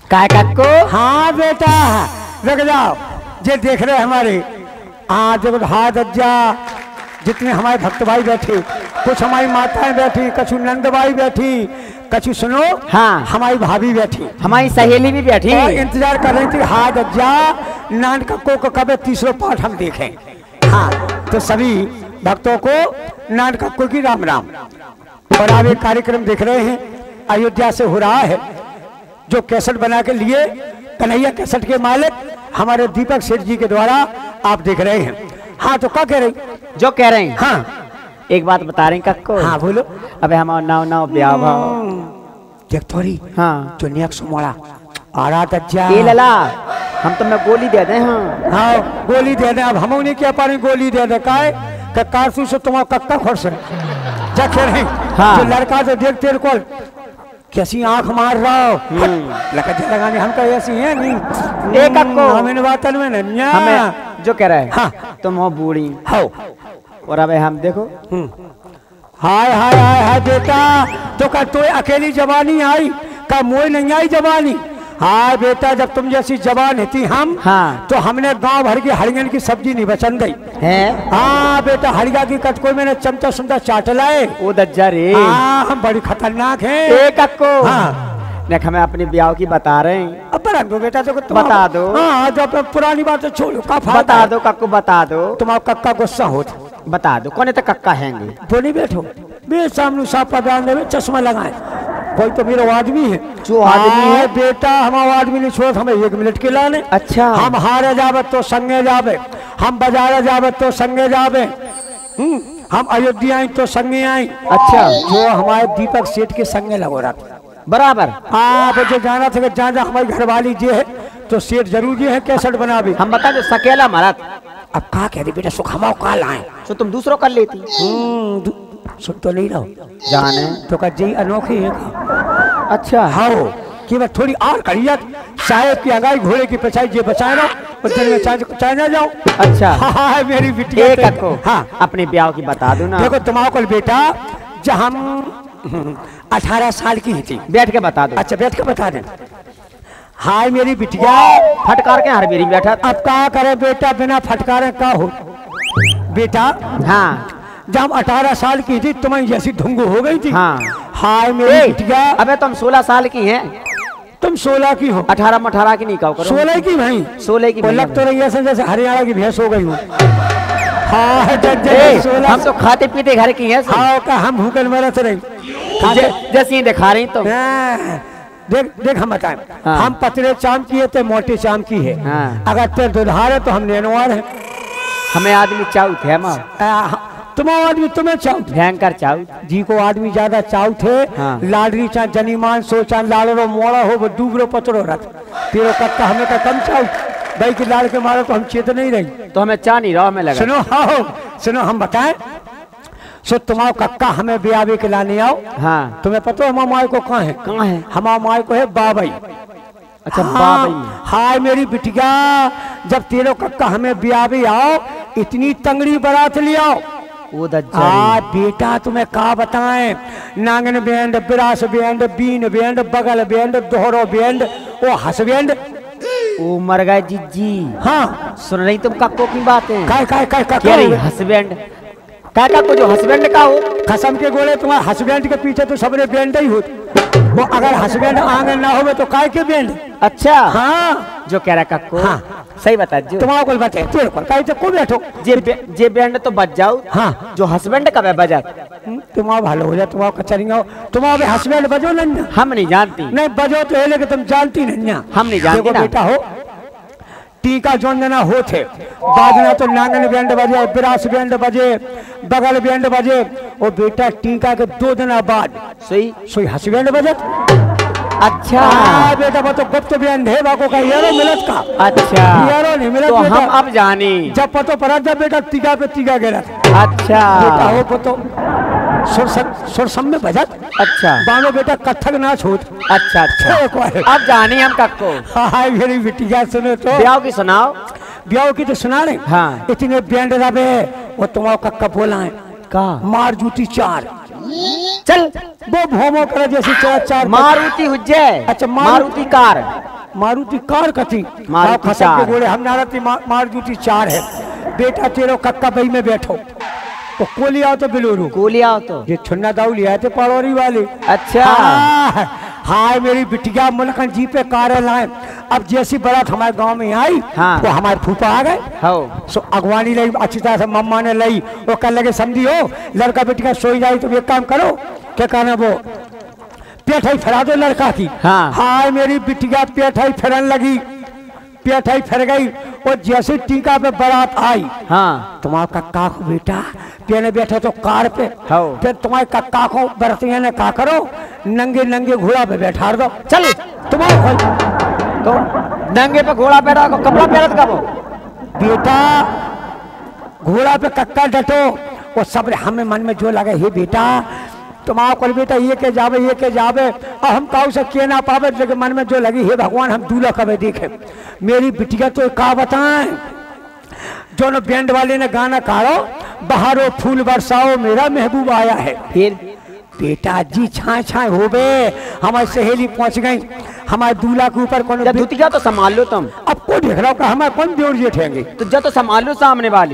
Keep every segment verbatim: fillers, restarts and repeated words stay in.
काय कक्को? हाँ बेटा रुक जाओ, ये देख रहे हमारे आज हाथ अज्जा जितने हमारे भक्त भाई बैठे, कुछ हमारी माताएं बैठी, कछु नंदबाई बैठी, कछु सुनो हाँ हमारी भाभी बैठी, हमारी सहेली भी बैठी, और इंतजार कर रही थी हाथ अज्जा नान कक्को को कब तीसरा पाठ हम देखें। हाँ तो सभी भक्तों को नान कक्को की राम राम। और आप एक कार्यक्रम देख रहे हैं अयोध्या से हो रहा है, जो कैसेट बना के लिए कन्हैया कैसेट के मालिक हमारे दीपक सेठ जी के द्वारा आप देख रहे हैं। हाँ तो क्या कह रही? जो कह रहे हैं हाँ एक बात बता रहे हैं कक्को। हाँ बोलो। अबे हमारा नाव नाव ब्याह भाव देख थोड़ी हाँ जो नियक सुमोड़ा आ रहा था ए लला हम तो मैं गोली दे दे। हाँ हाँ गोली दे दे, अब हम नहीं क्या पा रहे गोली दे दे काय का कारसू से तुम्हारा कक्का खुश है जा कह रही। हाँ जो लड़का तो देख तेरे को कैसी आंख मार रहा हो लगा लगाने हम कहे ऐसी है नहीं एक कक्को हमें बातन में नन्या हमें जो कह रहा है हाँ तुम हो बूढ़ी हो और अबे हम देखो हाय हाय हाय हाय बेटा तो का तो अकेली जवानी आई का मोई नहीं आई जवानी। हाँ बेटा जब तुम जैसी जवान थी हम हाँ तो हमने गांव भर की हरियन की सब्जी नहीं बचन गई है। हाँ बेटा हरिया की कटकोई मैंने चमचा सुमचा चाट लाए। ओ दज्जा रे हाँ हम बड़ी खतरनाक हैं। ए कक्को हाँ देख हमें अपने ब्याह की बता रहे हैं। अब बता दो बेटा तो बता दो। हाँ जब पुरानी बात तो छोड़ो का बता दो कक्को बता दो। तुम्हारा कक्का गुस्सा होता बता दो कौन तो कक्का हैंगे बोली बैठो बे सामने साफ पदान देवे चश्मा लगाए कोई तो मेरा आदमी है जो आदमी है बेटा हमारा आदमी नहीं छोड़ हमें एक मिनट के लाने। अच्छा हम हारे जावे तो संगे जावे, हम बाजारे जावे तो संगे जावे, हम्म हम अयोध्या आई तो संगे आई। अच्छा जो हमारे दीपक सेठ के संगे लगो रहा बराबर। आप जो जाना था जहाँ जहाँ हमारी घरवाली जे है तो सेठ जरूर जे है कैसेट बनावे। हम बता दो सकेला महाराज अब कहा कह रही बेटा सुख हमाओ काल आए तो तुम दूसरों कर लेती। सुख तो नहीं रहो जाने तो का जी अनोखी है। अच्छा हाँ कि मैं थोड़ी और करियत साहेब की अगाई घोड़े की पछाई जे बचाए रहो और दिन में चाय चाय ना जाओ। अच्छा हाँ, हाँ मेरी बिटिया एक कक्को हाँ अपने ब्याह की बता दो ना। देखो तुम्हारा को बेटा जब हम अठारह साल की थी बैठ के बता दो। अच्छा बैठ के बता दे। हाय मेरी बिटिया फटकार के हर मेरी बैठा अब क्या करे बेटा बिना फटकारे का हो बेटा। हाँ जब अठारह साल की थी तुम्हारी जैसी ढुंगू हो गई थी। हाँ हाय मेरी बिटिया अबे तुम सोलह साल की हैं तुम सोलह की हो। अठारह में अठारह की नहीं कहो करो। सोलह की भाई सोलह की लग तो रही है जैसे हरियाणा की भैंस हो गई हूँ। हाँ हम तो खाते पीते घर की हैं। हाँ का हम भूखल मरत रही जैसी दिखा रही तो देख देख हम बताएं। हाँ। हम पतले चाम की है तो मोटे चाम की है। हाँ। अगर तेरे दुधार है तो हम नैनवार है। हमें आदमी चाऊ थे तुम्हारा आदमी तुम्हें चाऊ भयंकर चाऊ जी को आदमी ज्यादा चाऊ थे। हाँ। लाडरी चाह जनीमान सो चाह लाड़ो मोड़ा हो वो डूबरो पतरो रथ तेरो कत्ता हमें का कम चाऊ भाई की लाड़ के मारो तो हम चेत नहीं रही तो हमें चाह नहीं रहा हमें लगा। सुनो हाँ सुनो हम बताएं सो तुम्हारा कक्का हमें ब्याह के लाने आओ। हाँ तुम्हें पता है हमारे माए को कहाँ है? कहाँ है? हमारे माए को है बाबई। अच्छा हाँ, बाबई। हाय मेरी बिटिया जब तेरो कक्का हमें ब्याह आओ इतनी तंगड़ी बारात ले आओ। आ बेटा तुम्हें का बताएं नांगन बैंड बिरास बैंड बीन बैंड बगल बैंड दोहरो बैंड ओ हस बैंड ओ मर गए जीजी। हाँ सुन रही तुम कक्को की बातें काय काय काय क्या रही हस्बैंड काका को जो हस्बैंड का हो कसम के गोले तुम्हारे हस्बैंड के पीछे तो सबने बैंड ही हो। वो अगर हस्बैंड आंगन ना हो तो काय के बैंड। अच्छा हाँ जो कह रहा कक्को हाँ सही बता जो तुम्हारा को बता तेरे को काय को बैठो जे जे बैंड तो बज जाओ। हाँ जो हस्बैंड का बजा तुम्हारा भालो हो जाए तुम्हारा कचरिया तुम्हारा हस्बैंड बजो नहीं हम नहीं जानती नहीं बजो तो है लेकिन तुम जानती नहीं हम नहीं जानती बेटा हो टीका जोन देना हो थे बाजना तो नांगन बैंड बजे बिरास बैंड बजे बगल बैंड बजे और बेटा टीका के दो दिन बाद सोई सोई हंस बैंड बजत। अच्छा आ, बेटा वो तो गुप्त बैंड है बाको का यारो मिलत का। अच्छा यारो नहीं मिलत तो हम अब जानी जब पतो पड़ा जब बेटा टीका पे टीका गिरा। अच्छा बेटा हो पतो सुर सुर सम में बजत। अच्छा बानो बेटा कथक नाच होत। अच्छा अच्छा अब जानी हम कक्को। हाय मेरी बिटिया सुनो तो ब्याह की सुनाओ। ब्याह की तो सुना रहे। हाँ इतने बैंड रबे वो तुम्हारा कक्का बोला है का मार जूती चार चल वो भोमो करे जैसे चार चार मारुति हुज्जे। अच्छा मारुति कार मारुति कार कथी मारुति खसक चार। के गोले हम नारती मा, मारुति चार है। बेटा तेरो कक्का बई में बैठो तो कोली आओ तो बिलोरू कोली आओ तो ये छुन्ना दाऊ लिया थे पड़ोरी वाले। अच्छा हाँ, हाय मेरी बिटिया मुलकन जी पे कार लाए। अब जैसी बारात हमारे गांव में आई हाँ। तो हमारे फूफा आ गए हो सो अगवानी लई अच्छी तरह से मम्मा ने लई वो कल लगे समझी हो लड़का बिटिया सोई जाए तो एक काम करो क्या कहना वो पेठाई फरा दो लड़का की। हाँ। हाय मेरी बिटिया पेठाई फरन लगी पेठाई फर गई और जैसे टीका पे बारात आई हाँ तुम्हारे कक्का को बेटा पेने बैठे तो कार पे हो। फिर तुम्हारे कक्का को बरतिया ने का करो नंगे नंगे घोड़ा पे बैठा दो चल तुम्हारे तो नंगे पे घोड़ा पैरा कपड़ा पहनत का वो बेटा घोड़ा पे कक्का डटो वो सब हमें मन में जो लगे हे बेटा तुम्हारा को बेटा ये के जावे ये के जावे और हम काऊ से के ना पावे लेकिन मन में जो लगी हे भगवान हम दूल्हा कभी देखे। मेरी बिटिया तो का बताएं जो न बैंड वाले ने गाना काढ़ो बहारो फूल बरसाओ मेरा महबूब आया है। फिर बेटा जी छाए छाए हो बे हमारी सहेली पहुंच गई हमारे दूल्हा के ऊपर कौन धुतिया तो संभाल लो तुम। अब को देख रहा हो हमारे कौन देवर जेठेंगे तो जब तो संभाल लो सामने वाली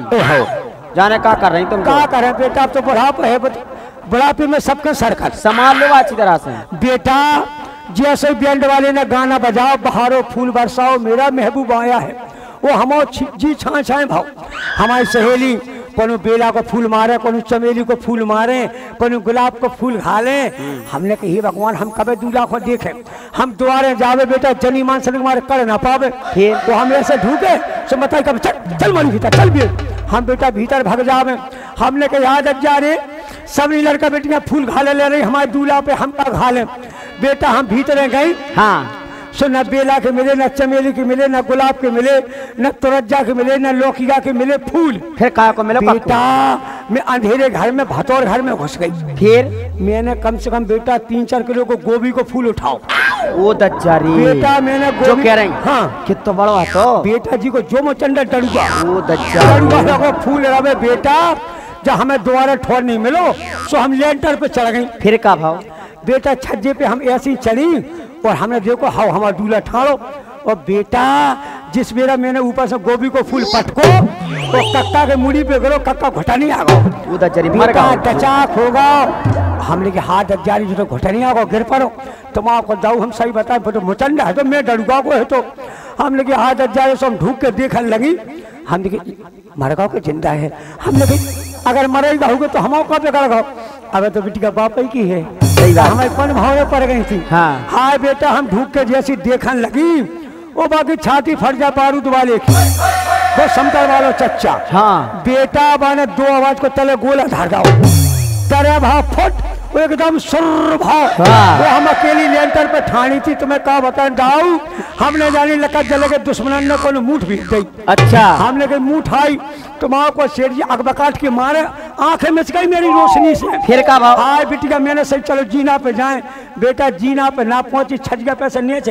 जाने का कर रही तुम क्या करें बेटा अब तो बुढ़ापा है बुढ़ापे में सबके सरकत संभाल लो अच्छी तरह से। बेटा जैसे बैंड वाले ने गाना बजाओ बहारो फूल बरसाओ मेरा महबूब आया है वो हम जी छाए छाए भाव हमारी सहेली कोनो बेला को फूल मारे कोनो चमेली को फूल मारे कोनो गुलाब को फूल घाले। हमने कही भगवान हम कभी दूल्हा को देखे हम द्वारे जावे बेटा जनी मान से हमारे कर ना पावे तो हम ऐसे ढूके सो बताई कब चल चल मानी भीतर चल भी हम बेटा भीतर भाग जावे। हमने कहा याद जा रे सभी लड़का बेटियां फूल घाले ले रही हमारे दूल्हा पे हम का घाले बेटा हम भीतर गई। हाँ सो न बेला के मिले न चमेली के मिले न गुलाब के मिले न तुरज्जा के मिले न लौकिया के मिले फूल। फिर कहा को मिला बेटा मैं अंधेरे घर में भतौर घर में घुस गई। फिर मैंने कम से कम बेटा तीन चार किलो को गोभी को फूल उठाओ वो दज्जारी बेटा मैंने जो कह रही हाँ कितना बड़ा है तो बेटा जी को जो मोचंडा डरुआ वो दज्जारी डरुआ को फूल रवे बेटा जब हमें दोबारा ठोर नहीं मिलो सो हम लेंटर पे चढ़ गई। फिर का भाव बेटा छज्जे पे हम ऐसी चढ़ी और हमने देखो हाउ हमारा दूल्हा ठाड़ो और बेटा जिस बेरा मैंने ऊपर से गोभी को फूल पटको तो कक्का के मुड़ी पे करो कक्का घटा नहीं आ गो बेटा टचाक होगा हमने के हाथ जारी जो तो घटा नहीं आ गो गिर पड़ो तुम आपको दाऊ हम सही बताए तो मुचंडा है तो मैं डरुआ को है तो हमने के हाथ जारी से हम ढूक के देखने लगी हम देखे मरगाओ के जिंदा है। हमने अगर मरेगा होगा तो हम कब कर अब तो बेटी का बाप ही की है हमारे कौन भाव में पड़ गई थी। हाँ हाय बेटा हम ढूक के जैसी देखने लगी वो बाकी छाती फट जा बारूद वाले की वो समतल वालों चच्चा। हाँ बेटा बाने दो आवाज को तले गोला धार जाओ तेरे भाव फुट वो एकदम सुर भाव। हाँ। वो हम अकेली लेंटर पे ठानी थी तुम्हें कहा बता दाऊ हमने जानी लगा जले के दुश्मन ने को मुठ भी दी। अच्छा हमने कही मुठ आई तुम्हारा को शेर अकबकाट के मारे आंखें मिच गई मेरी रोशनी से। फिर का भाव आए बेटी का मैंने सही चलो जीना पे जाए बेटा जीना पे ना पहुंची छजगा पैसे नीचे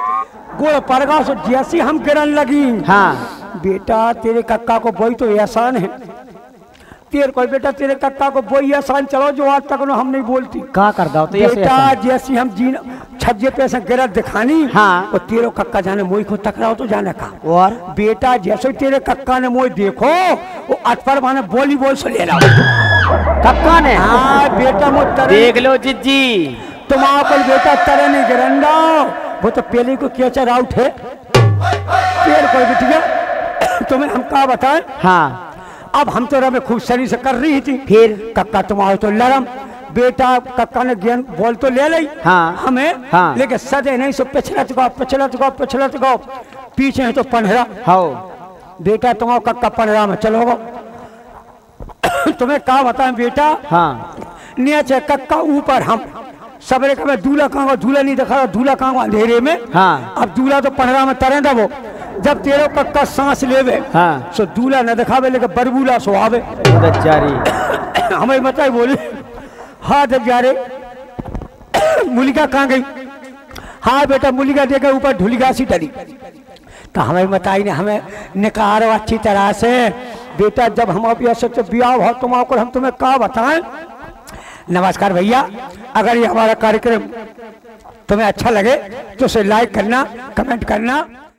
गोड़ पड़गा सो जैसी हम गिरन लगी। हाँ बेटा तेरे कक्का को बोई तो एहसान है तेरे को बेटा तेरे कक्का को बोई एहसान चलो जो आज तक हम नहीं बोलती का कर दो तो बेटा जैसी हम जीना छज्जे पे ऐसा गिरत दिखानी। हाँ और तेरे कक्का जाने मोई को टकराओ तो जाने का और बेटा जैसे तेरे कक्का ने मोई देखो वो अटपर माने बोली बोल से ले रहा कक्का ने। हाँ बेटा मो देख लो जिज्जी तुम आपको बेटा तरह नहीं गिरंदा वो तो पहले को कैचर आउट है पेड़ कोई बिटिया तुम्हें हम क्या बताएं। हाँ अब हम तो रमे खूब शरीर से कर रही थी फिर कक्का तुम्हारा तो लरम बेटा कक्का ने ज्ञान बोल तो ले ली। हाँ हमें हाँ लेकिन सदे नहीं सो पिछला चुका पिछला चुका पिछला चुका पीछे है तो पंद्रह। हाँ बेटा तुम्हारा कक्का पंद्रह में चलोगे तुम्हें क्या बताएं बेटा। हाँ नीचे कक्का ऊपर हम सबरे का मैं दूल्हा कहाँ दूल्हा नहीं देखा दूल्हा कहाँ अंधेरे में। हाँ अब दूल्हा तो पंद्रह में तरे वो जब तेरे कक्का सांस लेवे। हाँ सो दूल्हा न दिखावे लेकिन बरबूला सो आवे हमें बताई बोली हाँ जब जा रहे मुलिका कहाँ गई। हाँ बेटा मुलिका देखे ऊपर ढुलिगा सी डरी तो हमें बताई ने हमें निकारो अच्छी तरह से बेटा जब हम आप सच ब्याह हो तुम आकर हम तुम्हें क्या बताएं। नमस्कार भैया अगर ये हमारा कार्यक्रम तुम्हें अच्छा लगे तो उसे लाइक करना, कमेंट करना